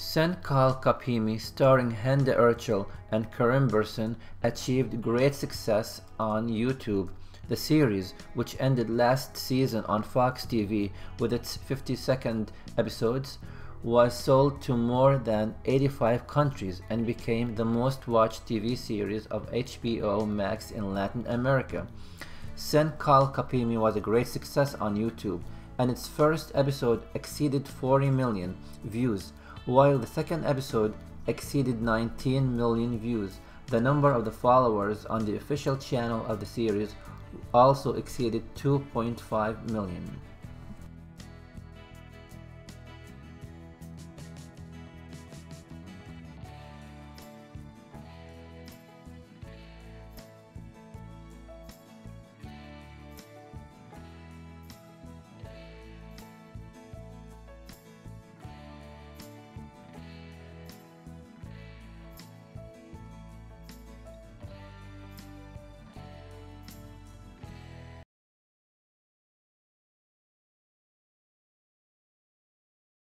Sen Çal Kapim, starring Hande, Erçel, and Karim Bursin, achieved great success on YouTube. The series, which ended last season on Fox TV with its 52nd episodes, was sold to more than 85 countries and became the most watched TV series of HBO Max in Latin America. Sen Çal Kapim was a great success on YouTube, and its first episode exceeded 40 million views, while the second episode exceeded 19 million views. The number of the followers on the official channel of the series also exceeded 2.5 million.